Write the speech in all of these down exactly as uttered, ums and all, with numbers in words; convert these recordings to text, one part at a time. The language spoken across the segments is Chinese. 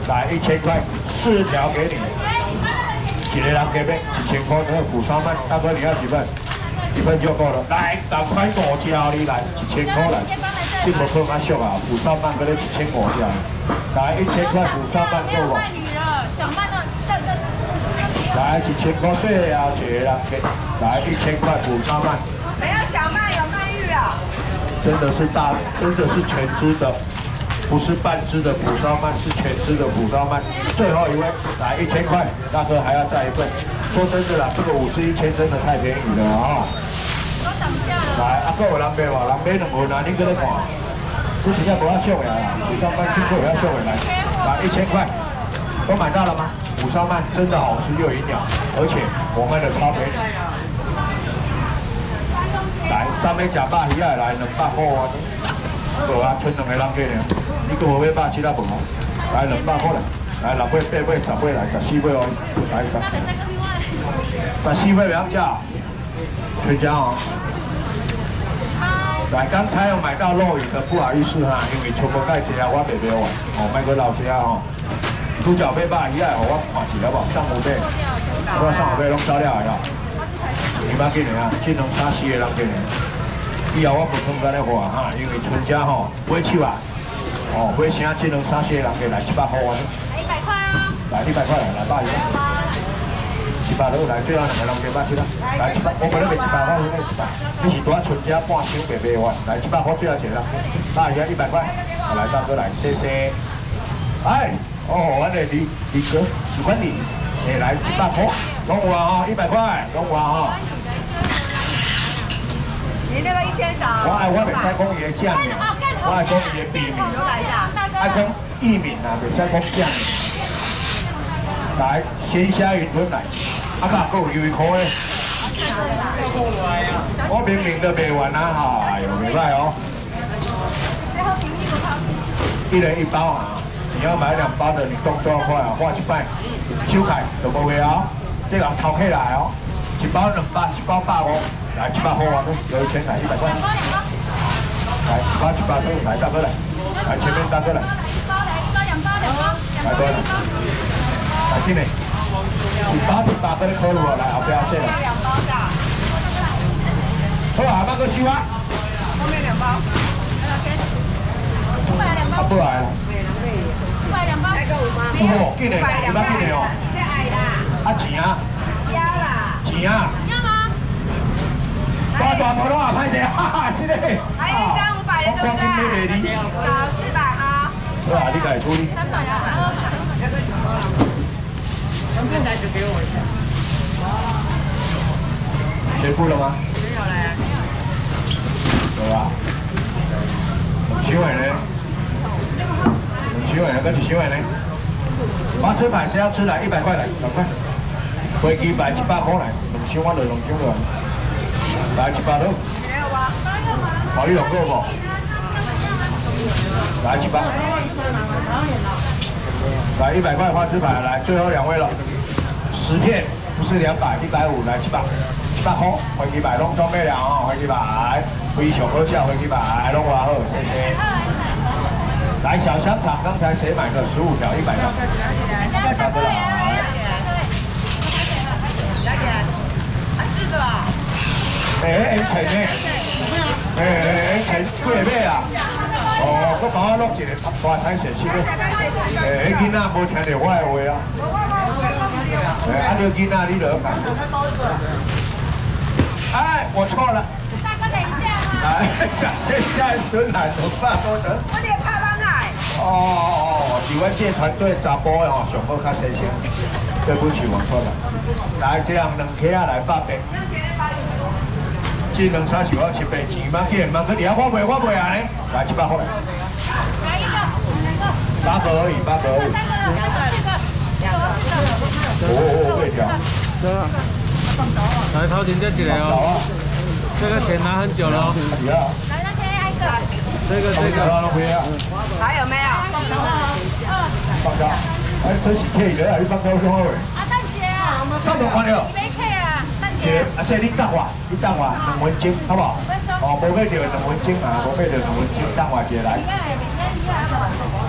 来一千块，四条给你。一个人给咩？一千块那个虎烧鳗，大哥你要几份？一份就够了。来，赶快五条你来，一千块来。这么可蛮俗啊，虎烧鳗嗰啲一千五条。来一千块虎烧鳗够不？ 小鳗呢？这这。 来一千块最后一个人给，来一千块虎烧鳗。 没有小鳗，有鳗鱼啊。 真的是大，真的是全只的。 不是半只的蒲烧鳗，是全只的蒲烧鳗。最后一位，来一千块，大哥还要再一份。说真的啦，这个五只一千真的太便宜了啊！来，阿哥有人买无？人买两份啊，你搁咧看？这真正不要秀呀啦，蒲烧鳗听说也要秀回来。来一千块，都买到了吗？蒲烧鳗真的好吃又营养，而且我卖的超便宜。来，上面假巴鱼啊，来两百块啊！ 无啊，剩两个人计呢，你搁无要百七啊无啊？来两百块来，来六尾、八尾、十尾来，十四尾哦，来十，十四尾不要价，全家哦。来，刚才有买到肉鱼的，不好意思哈，因为全部盖子啊，我袂卖完，哦，卖个老些哦。猪脚尾巴鱼啊，我看是了无？上五尾，我上五尾拢烧了的哦。你妈几年啊？只能三四个人计呢。 以后我不通跟你话哈，因为春家吼买手啊，哦买啥只能三四个人给来一百块啊。 来一百块啊！ 来一百块来，来百元。一百多来，最后两个人给百七啦。来一百，我本来卖一百块，现在一百。你是多春家半箱卖卖完，来一百块最后钱啦。百元一百块，来大哥来，谢谢。哎，哦，我的李李哥，喜欢你，哎来一百块，中午啊哈，一百块，中午啊哈。 你那个一千少。 我爱我袂使讲伊的酱面，我爱讲伊的秘密。爱讲薏米啊，袂使讲酱面。来，鲜虾云吞来，啊卡够有一块诶。我明明都卖完啊，哎呦，袂歹哦。一人一包啊，你要买两包的，你动多少块啊？花一百，手开就无卖哦，这人偷起来哦，一包两百，一包百五。 来一百块啊，有一千来一百块。来一包一包都来大哥来，来前面大哥来。 一包来一包两包两包。 来多了。来进来。一包一包跟你考虑哦，来后边这了。 两包的。 好啊，那个收啊。 后面两包。 五百两包。 啊，不来了。 五百两包。 来个五包。 哦，进来，一百进来哦。 你在矮啦。 啊钱啊？ 加啦。 钱啊？ 要吗？ 大大头啊，拍谁？哈哈，这个。 还有一张五百的，对不对？找四百哈。 好啊，你来处理。 三百啊。 那个九包了。 现在就给我一下。 结束了吗？ 没有嘞。 有啊。几位呢？几位呢？跟住几位呢？花枝排谁要吃来？一百块来，两块。飞机排一百块来，两箱我就两箱了。 来一百多，好一两个不？来一百，来一百块花枝牌，来最后两位了，十片不是两百，一百五，来一百，一百块，飞机牌拢装备了哦，飞机牌，非常好笑，飞机牌拢哇好，谢谢。来小香肠，刚才谁买的？十五条，一百条，大哥来， 来姐，啊四个吧。 哎哎，陈呢？哎哎，陈几个买啊？哦，我帮我录一个大台显示个。哎，囡仔无听到我的话啊。哎，啊，你囡仔你落来。哎，我错了。 大哥，等一下哈。 哎，想剩下一顿来怎么办？我的。 我连拍帮来。 哦哦哦，是阮这团队查甫的吼，上好较新鲜。对不起，我错了。来，这样两客啊来八百。 这两餐是我七百钱，嘛见嘛个聊我卖我卖啊呢，来七百块。 来一个，两个。 八个而已，八个而已。 三个了，两个，四个，两个，四个。 哦哦，对条。 对啊。来，头前这一个哦。这个钱拿很久了哦。 是啊。 来，那先挨个。 这个这个。 还有没有？ 二。 放假。哎，这是 K 的还是放高雄二？ 啊，蛋鞋啊。 这么快了。 一杯 K 啊，蛋鞋。 啊，这你等我，你等我两分钟，好不好？哦，无买到两分钟啊，无买到两分钟，等我一下来。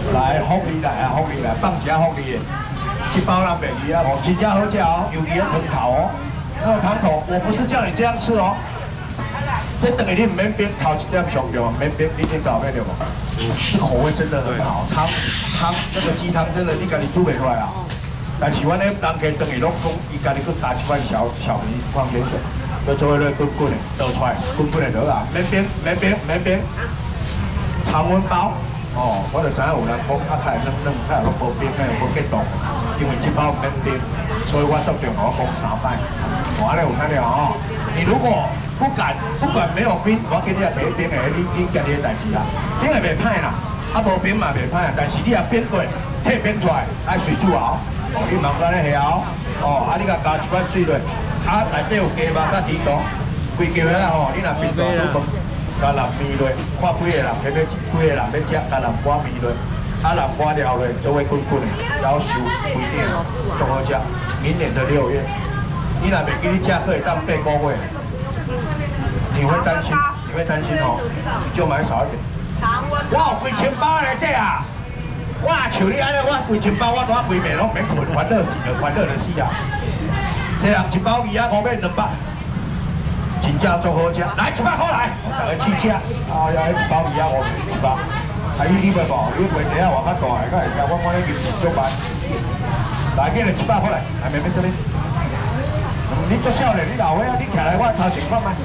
来，福利来啊，福利来，放一下福利的，一包咱便宜啊，哦，真正好食哦，尤其个汤头哦，那个汤头，我不是叫你这样吃哦。这等于你唔免冰，头一点上掉，唔免冰，你听到没有？这口味真的很好，汤汤那个鸡汤真的你家己煮袂出来啊。但是阮咧人家等于拢讲，伊家己去加一罐小小米放盐水，就做咧滚滚的倒出来，滚滚的落啊，免冰，免冰，免冰。常温包，哦，我就知影有人讲啊，太软软，太拢无冰，太无结冻，因为这包免冰，所以我注重我讲三摆。我安尼有看到哦，你如果不敢不管没有冰，我给你也提冰的，你你家己的代志啦，冰也袂歹啦，啊无冰嘛袂歹，但是你也冰过，退冰出来，爱水煮熬，哦，你慢慢咧下哦，啊你甲加一罐水落，啊内底有鸡肉甲鱼肚，规条啦吼，你若冰大都崩。加南面落，看几个人要要几个人要食，加南瓜面落，啊南瓜了落，做伙滚滚的，然后收几点，最好食。明年的六月，你若袂记你食，可以当八个月。你会担心，你会担心哦，就买少一点。我有几千包来这啊！我像你安尼，我几千包我拄啊规暝拢免困，烦恼死了，烦恼就死啊！这人一包二啊五买两百。真正足好食，来一百块来，大家试吃。啊呀，一包鱼啊，我一包。啊，你你袂无，你袂地啊，话较大个，个会食。我看你面足慢。来，给你一百块来，来妹妹这里。你足少年，你老伙啊，你徛来我头前看卖。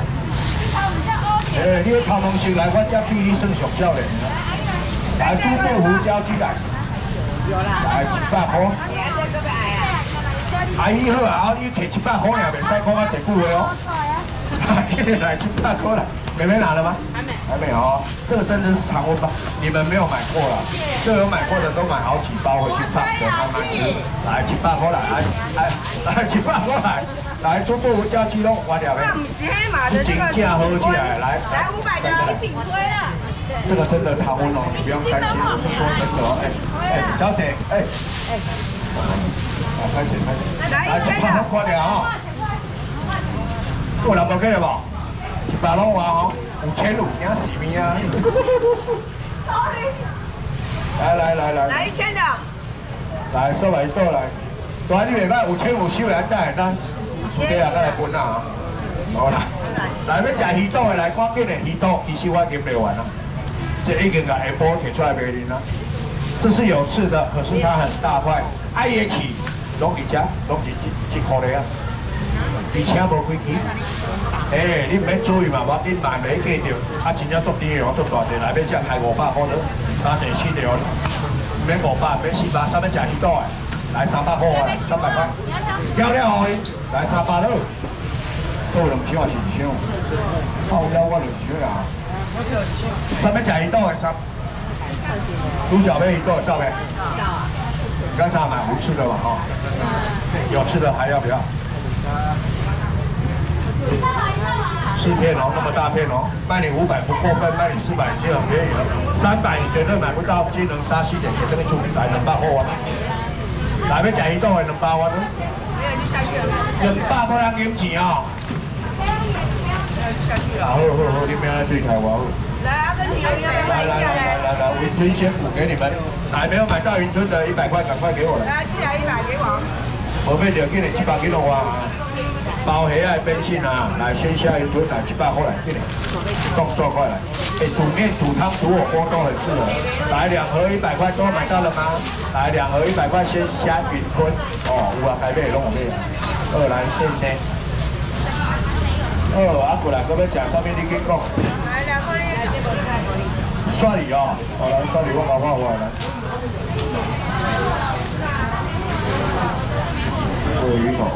诶，你头毛先来，我才比你算上少年。来，猪豆腐椒鸡来。有啦。来一百块。阿姨好啊，你摕一百块尔，袂使讲我一句话哦。来一百块来，妹妹拿了吗？还没，还没哦。这个真的是常温包，你们没有买过了，这有买过的都买好几包回去放着慢慢吃。来一百块来，来来来一百块来，来猪豆腐加鸡肉，我了没？ 那不是黑马的这个。 金价合起来，来来五百的顶推了。 这个真的常温哦，你不用担心，我是说真的哦。哎哎，小姐，哎哎，来开始开始，来一百块快点啊！有人无记了无？一百拢话吼，有千五惊死命啊！来来来来， 来一千的， 来收来收来，大你袂歹，有千五收来带咱，厝底啊再来分啊！好啦，来要食鱼肚的来，赶紧的鱼肚，其实我已经卖完了，这已经甲下晡摕出来卖恁啦。这是有刺的，可是它很大块，爱也起，拢伫遮，拢是一一块的啊。而且无开机，诶、欸，你唔免注意嘛，我你买袂记着，啊，真正足甜的哦，足大只，来要食开五百块了，三地四条，唔免五百，免四百，三要食鱼肚的，来三百块啊，三百块，了了哦，来三百了，够两千还是二千？靠了我两千啊，三要食鱼肚的三，猪脚杯鱼肚照没？照啊。刚才买无吃的嘛哈，有吃的还要不要？四片哦，那么大片哦，卖你五百不过分，卖你四百已经很便宜了。三百你绝对买不到，技能杀西点，给这个主来两百块啊！来要食鱼肚的两百块呢？ 没有就下去了。 两百块人银钱哦。 没有就下去了。 好好好，你不要来对台我好。 来，阿根廷要不要买一下嘞？ 来来来，云吞先补给你们。来，没有买到云吞的，一百块赶快给我来。 来，寄来一百给我。 我买着，今日七百几落啊！包虾啊，变性啊，来鲜虾云吞来，一百块来，今日动作快来。哎，煮面、煮汤、煮火锅都很适合。来两盒一百块，都买到了吗？来两盒一百块鲜虾云吞，哦，有啊，台北拢有卖。二来鲜虾。哦，啊过来，搁要食啥物？你去讲。 来两个哩。 蒜梨哦，好来蒜梨我搞我来。鳄鱼头。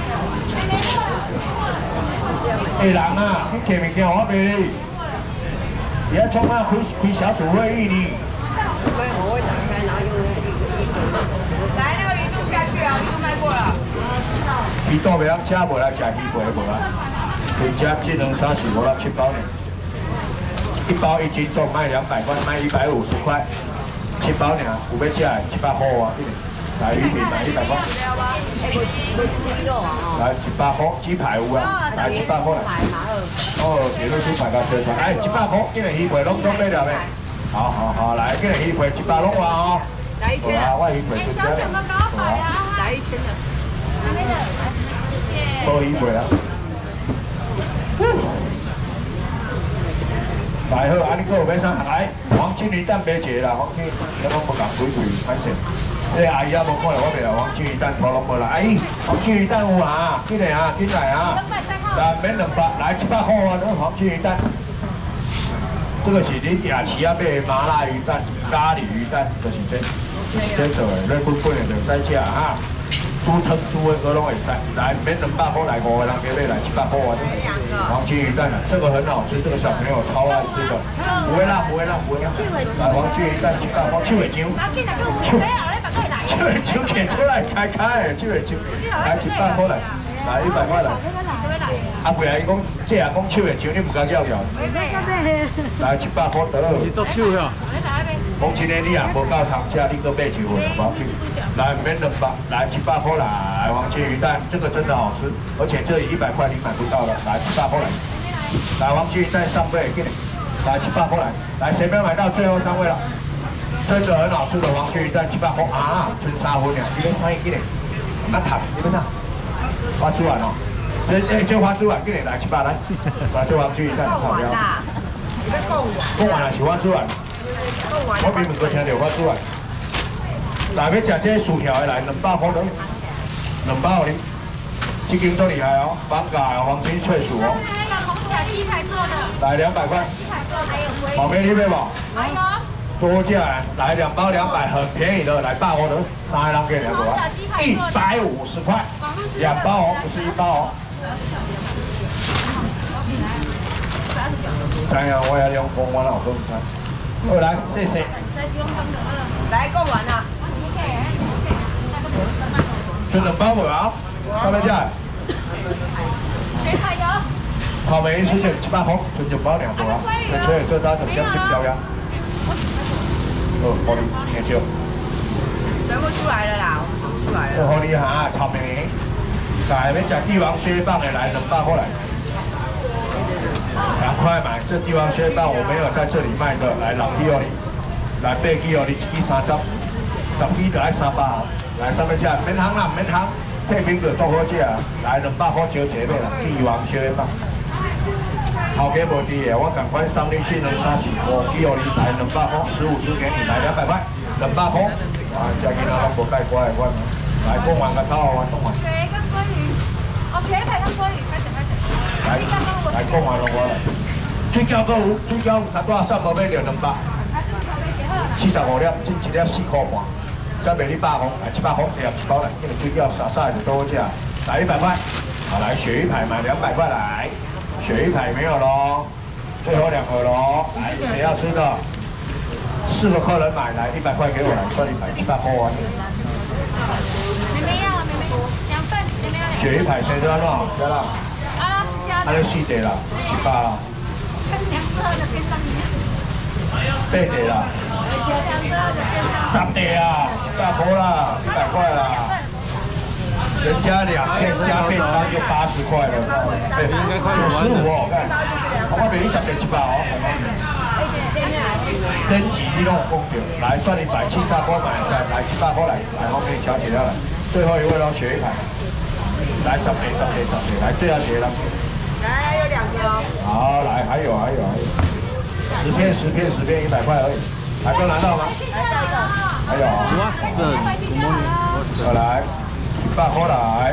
哎人啊，你摕物件我卖你，你要创啊开开小组会议呢。 没有，我会打开，然后用那个一个一个。 来那个鱼肚下去啊，鱼肚卖过了。 鱼肚袂晓吃，无来食鱼皮无啊。人家技能三十，我要七包呢。一包一斤重卖两百块，卖一百五十块，七包呢，有要吃的七百块啊。来鱼皮买一百块。 鸡肉啊， 来一百块，鸡排有啊，来一百块。哦，铁路猪排甲车船，哎，一百块，因为鱼皮拢拢买了没？啊， 好好好，来，今日一回一百拢哇哦。 来一千啊！ 我一回哎， 出小姐们搞好呀！ 来一千的。 还没的，耶！ 无一回啊。来好，安尼个有要啥？来，黄金鱼蛋买一个啦，黄金鱼咱拢无共几贵，歹势。这阿姨也无看到我袂啦，黄金鱼蛋头拢无啦。阿姨，黄金鱼蛋有啊，进来啊，进来啊。来，免两百，来七百块啊，这黄金鱼蛋。这个是你夜市啊买的麻辣鱼蛋、咖喱鱼蛋，就是这，这做的，你本本的就使食哈。煮汤煮的个拢会使，来免两百块来五个人加买来七百块啊！黄金鱼蛋啊，这个很好吃，这个小朋友超爱吃的，不会辣，不会辣，不会辣。来黄金鱼蛋七百块，手会痒，手手会痒，撿出来开开的，手会痒，来七百块来，来一百块来。阿贵阿伊讲，这也讲手会痒，你唔敢要要。来七百块得了。 是剁手呀？ 讲真的，你也无够通吃，你搁买一份，无要紧。来免两百，来七百块来，黄金鱼蛋，这个真的好吃，而且这里一百块你买不到了，来七百块来，来黄金鱼蛋上倍，给你，来七百块来，来谁没有买到最后三位了？真的很好吃的黄金鱼蛋七百块啊，剩三分了，你们三一给你，那谈你们呐，花枝丸哦，哎哎，这花枝丸给你来七百来，来这黄金鱼蛋好不要？ 你要讲完。 讲完了是花枝丸，我明明都听到花枝丸。来，要食这薯条的来，两百块两，两百块你，这间都厉害哦，放假的黄金脆薯哦。 是那个红甲鸡排做的。 来两百块。 鸡排做的还有龟。 宝贝，你要不？ 还有。 多价来两包两百，很便宜的，来百块的，三个人给两个啊，一百五十块，两包哦，不是一包哦。看呀，我也用公我老公看。好来，谢谢。 来，讲完啦。 剩两包无啊？到尾只？ 水海有。 草莓是剩七百块，剩两包两个啊。这所以这单怎么样？成交呀？哦，好哩，研究。 全部出来了啦，我们全部出来了。 好哩哈，草莓。来，要吃帝王蟹棒的来，两百块来。赶快买，这帝王蟹棒我没有在这里卖的，来六支哦你，来八支哦你，一支三十，十支就爱三百。来，上面吃，免行啦，免行，退冰就做好食啊。来，两百块招一个啦，帝王蟹棒。头家无滴的，我赶快送你去能三十五支哦你，来两百块，十五支给你，来两百块，两百块。啊，这囡仔拢无介乖的款，来讲完个头完讲完。 水跟鲑鱼，哦，水海跟鲑鱼，快点快点。 来，来讲完了我来。水饺搁有，水饺差多少无买着两百。四十五粒，进一粒四块半，再卖你百块，来七百块一盒一包来，这个水饺傻傻的多好吃，来一百块，好来鳕鱼排买两百块来，鳕鱼排没有咯，最后两盒咯，来谁要吃的？四个客人买来一百块给我来，算一百七百块完。 妹妹要，妹妹两份，妹妹要两份。 鳕鱼排谁知道多少？加啦。 阿拉斯加的。 那就四碟啦，一百啦。 跟两十二的便当一样。 八碟啦。十碟啊，一百块啦，一百块啦。人家两片加便当就八十块了，哎，九十五哦，看，我卖你十碟一百哦。真几你拢有讲到，来算一百七十块买下，来七百块来，来后面小姐要来，最后一位咯，鳕鱼排，来十碟十碟十碟，来最后一个了。 来，有两个哦。 好，来还有还有还有，十片十片十片一百块而已，还没有拿到吗？ 来到这。 还有。 哇， 好来，一百块来，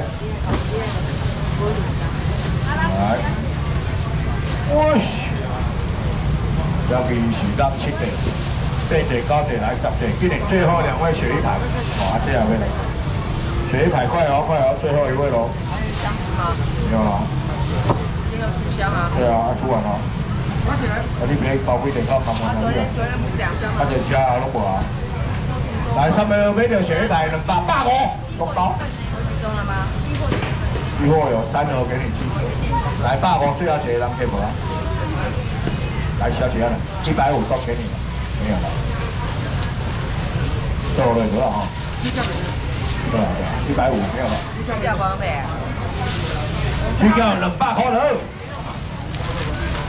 来，哇！要给是当七碟，八碟九碟来十碟，今年最后两位鳕鱼排，哇，这两位来，鳕鱼排快哦快哦，最后一位喽。 箱子吗？ 没有了。 今天要出箱啊？ 对啊，出完了。啊，你别包几点到看完了。 昨天昨天不是两箱吗？ 啊，就吃啊，拢无啊。来，上面买条鳕鱼排两百百五，公包。 有取中了吗？ 一货有三盒给你去。来，百五最后一个人给无啊？来，小姐了，一百五都给你了，没有了。够了多少啊？对啊对啊，一百五没有了。 水饺光呗。 水饺两百块了。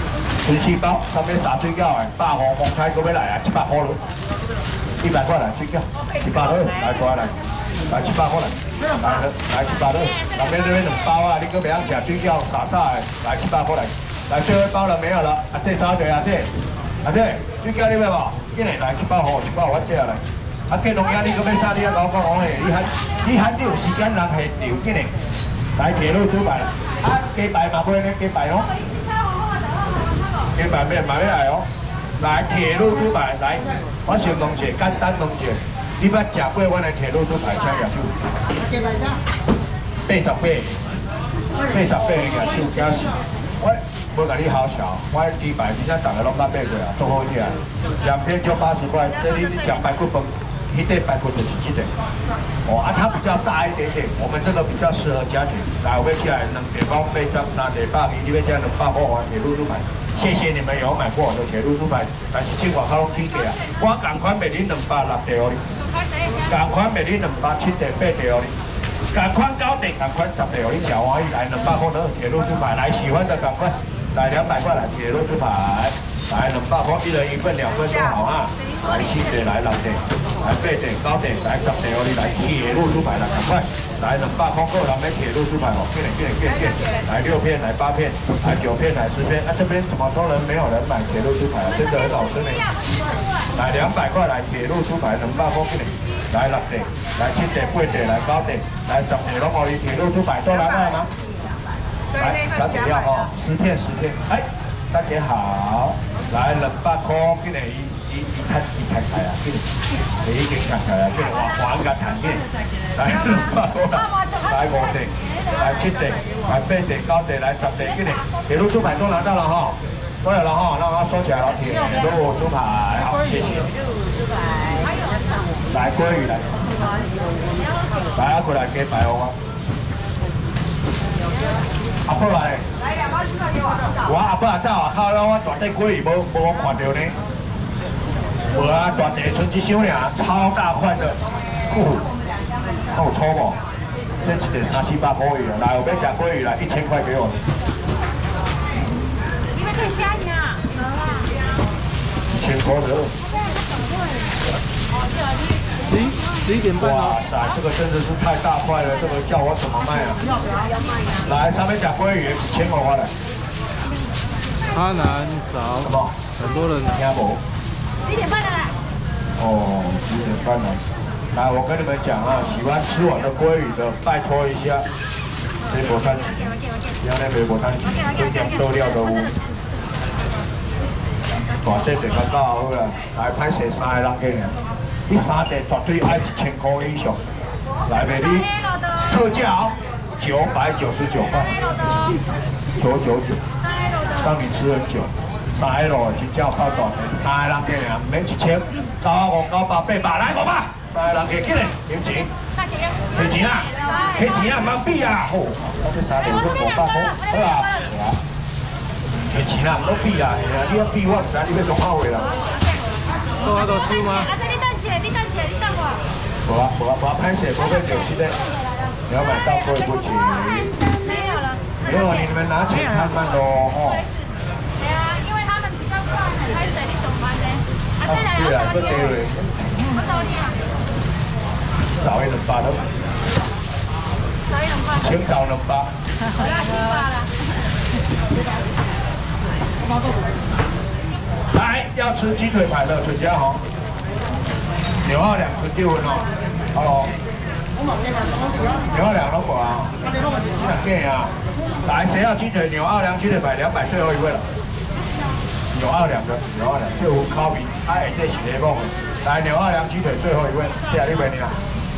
纯细包，上面撒水饺的，百五公开，搁要来啊，七百块了，一百块来水饺，一百块来过来，来七百块来，来来七百块，那边那边两包啊，你搁袂晓吃水饺傻傻的，来七百块来，来最后一包了没有了？啊，这找对啊这，啊这水饺你要无？紧来来七百块，七百我这来。啊，建农兄你搁要啥？你要甲我讲讲嘿，你喊你喊你有时间人现场紧来，来铁路主办啦，啊鸡排嘛买咧鸡排哦。 鸡排面买来哦，来铁路猪排来，我先问一下，简单问一下，你捌食过阮的铁路猪排请举手？八十八，八十八个举手，假是我无甲你好笑，我鸡排真正逐个拢捌买过啊，做好食，两片就八十块，这你食排骨饭，迄块排骨就是这个。哦，啊，它比较大一点点，我们这个比较适合家庭。来，我要起来两地方八张三地百二，你要加两百块换铁路猪排。 谢谢你们有买过我的铁路猪排，但是这外口拢起价啊！我同款卖你两百六地哦，同款卖你两百七地八地哦，同款九地，同款十地哦，你吃欢喜来两百块的铁路猪排，来喜欢的赶快来两百块来铁路猪排，来两百块一人一份两份都好啊！来七地来六地，来八地九地来十地哦，你来铁路猪排来赶快。 来两百块够人买铁路猪排哦，进来进来进来进来，来六片来八片，来九片来十片，啊这边怎么说人没有人买铁路猪排啊？真的很好吃呢。来两百块来铁路猪排两百块进来，来六地，来七地八地来九地，来十地拢可以铁路猪排都来了吗？来小姐要哦，十片十片，哎，大姐好，来两百块进来一。 伊伊摊伊摊开啊，紧，已经摊开啊，紧换换个摊紧，来两百块来五地，来七地，来八地、九地，来十地，紧嘞，铁路猪排都拿到了哈，都有了哈，那我收起来了，铁路猪排，好，谢谢。来鲑鱼来，来啊过来鸡排哦。阿伯来，我阿伯走外口了，我大底鲑鱼无无看到呢。 无啊，大地剩一箱尔，超大块的，哦，好粗无？这一个三四百块鱼了，来，我要吃鲑鱼来，一千块给我。 你们可以虾子啊， 一千块的。 十一十一点半哇塞，这个真的是太大块了，这个叫我怎么卖啊？来，上面讲鲑鱼一千块块来。 阿南早， 什么？ 很多人听无？ 几点半的啦？ 哦，几点半了？来，我跟你们讲啊，喜欢吃我的鲑鱼的，拜托一下，这无摊钱，要那边无摊钱，这点豆料都有。大些地较较好啦，来歹势三个人去呢，你三地绝对爱一千块以上，来袂你特价九百九十九块，九九九，让你吃很久。 三 L 真正靠大地，三个人计尔，唔免一千，九五九八八百，来五百，三个人计紧嘞，有钱，提钱啊，提钱啊，唔通比啊，好，我这三个都五百块，好啊，提钱啊，唔通比啊，你要比我唔知你要从哪位啦。 多啊，都收吗？ 啊，这你等起来，你等起来，你等我。 无啊，无啊，无啊，歹势，无要就是咧，你要买到贵不起。 没有了。 没有，你们拿钱看慢咯，哦。 开始你上班咧，啊， 对啊，不对嘞。 我找你啊。 找一两百都。 找一两百。 请找两百。 我要七百了。 来，要吃鸡腿排的陈家豪，牛二两纯丢文哦。Hello。牛二两都过啊。你想变啊？来，谁要鸡腿？牛二两鸡腿排两百，最后一位了。 牛二两的，牛二两，这有烤饼，哎，这是雷梦的。来，牛二两鸡腿最后一位，谢谢你们啊。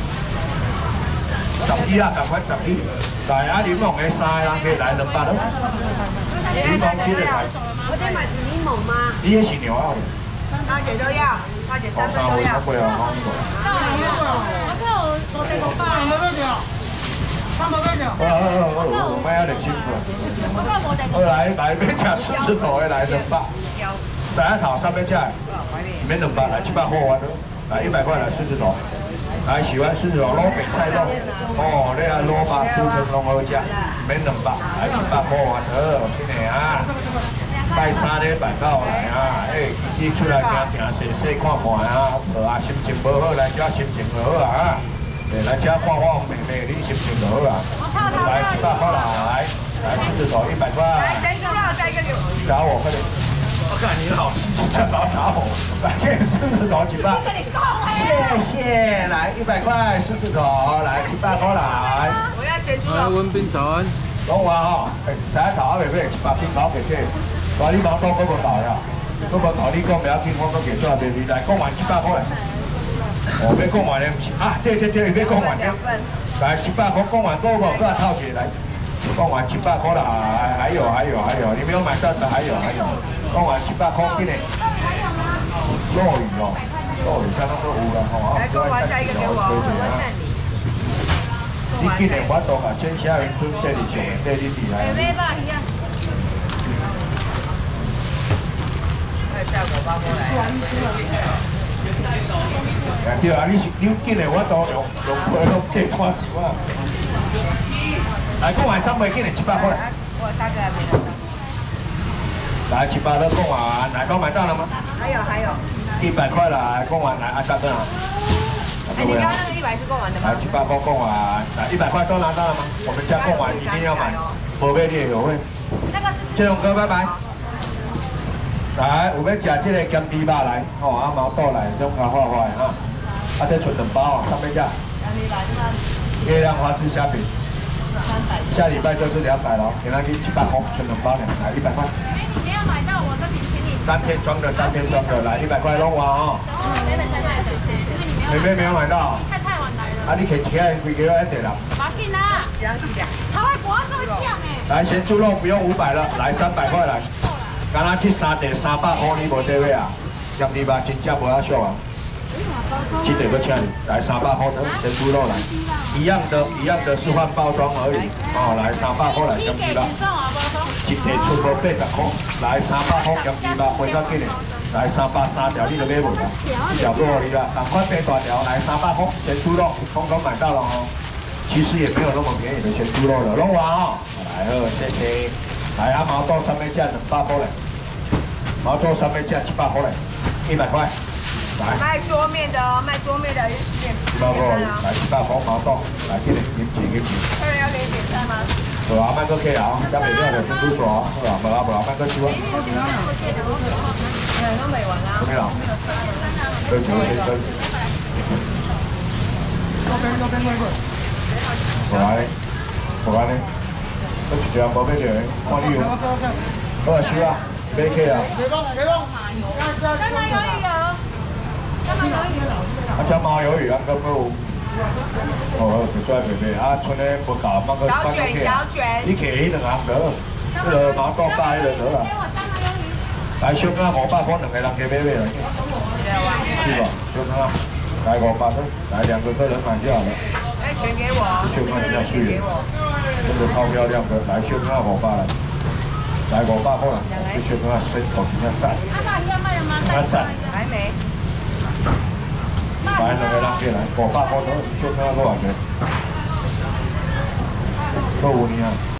十二啊，赶快十二。来啊，柠檬的三个人可以来两百了。柠檬鸡腿排。 我这买是柠檬吗？ 你也是牛二的。 大姐都要，大姐三份都要。 不要，好过。 我靠，我这个八。 哦哦哦，买啊，就辛苦了。好来来，要吃狮子头的来两百。三头三百吃，免两百来七百块完了。来一百块来狮子头。来喜欢狮子头，卤白菜肉。哦，你啊萝卜、猪脯拢好吃，免两百，来一百块完了，今年啊。 拜三礼拜到来啊，哎，伊出来行行踅踅看看啊，无啊心情无好来遮心情就好啊，哎来遮看看妹妹，你心情就好啊。来一百块来，来狮子头一百块。 来，咸猪肉再一个给我。 打我快点！我看你老狮子叫老打我，来狮子头几百。谢谢，来一百块狮子头，来一百块来。 我要咸猪来， 肉。 文斌早安。 讲话吼，哎，第一头啊未买，一百斤头袂起，话你毛多嗰个头呀，嗰个头你讲不要紧，我讲给出来袂来，讲完一百块来。哦，要讲完咧，啊，对对对，要讲完咧。来一百块，讲完够无？搁来套起来。讲完一百块啦，还有还有还有，你没有买到的还有还有，讲完一百块给你。落雨哦，落雨相当都有啦，吼。 来，讲完下一个给我，我在那里。 你今年我都把先下云吞这里上，这里底来。 妹妹吧，一样。 再叫我包过来。 对啊，你是你今年我都用用配拢计看死我。来，讲完三百今年一百块。 我大概没有。 来，一百都讲完，来，讲买到了吗？ 还有还有。 一百块来，讲完来，啊，大哥啊。 哎，你刚刚那个一百是购完的吗？ 来，一百块购完，来一百块都拿到了吗？我们家购完一定要买，宝贝你也有会。 那个是。 建荣哥，拜拜。来，有要食这个咸猪肉来，吼，啊毛豆来，种较花花的哈。啊，这剩两包哦，三百价。月亮花枝虾饼。下礼拜就是两百了，给他去一百块，剩两包两，来一百块。 没有买到我这瓶，请你。 三天装的，三天装的，来一百块弄完哦。 妹妹在那里，因为你没有。 妹妹没有买到。 太太晚来了。 啊，你可以起来几个一点了。 马进啦。他会不要这么呛哎。 来，咸猪肉不用五百了，来三百块来。刚刚去三地三百块，你无对位啊？咸猪肉真正无遐俗啊。记得个请你来三百块的咸猪肉来，一样的，一样的是换包装而已。哦，来三百块来咸猪肉，一地出无八十块，来三百块咸猪肉，回到几年？来三百三条，你都买不到，一条不合理啦。赶快买大条，来三百块咸猪肉，通通买到了哦。其实也没有那么便宜的咸猪肉了，弄完哦。来好，谢谢。来啊，毛豆三杯价两百块嘞，毛豆三杯价七百块嘞，一百块。来， 卖桌面的哦，卖桌面的也是十点。 一百块，来一百块毛豆，来这里饮酒饮酒。 客人要给你点菜吗？ 无啊，卖个客啊，加袂了就先拄煞，好啊，无啊无啊，卖个收啊。 嗯，都没完啦。 OK 啦，跟酒先生。 嗰邊嗰邊嗰個。 無啊咧，無啊咧，我一條無買着，看你有。好啊，收啊，買客啊。 干嘛鱿鱼啊？干嘛鱿鱼啊？ 啊，只毛魷魚啊，咁有。哦，就拽妹妹啊，剩咧無夠，放個放個客啊。你客迄兩行得，迄個毛豆加迄個得啦。來小可五百塊兩個人加買買來。是吧？小可來五百塊，來兩個客人買就好了。 那錢給我。 小可比較貴的，這個超漂亮的，來小可五百來。來五百塊啦，這小可身手比較讚。 阿爸，你要賣了嗎？ 較讚。 還沒。 來兩個人過來，五百塊都小可多少錢？都有呢啊。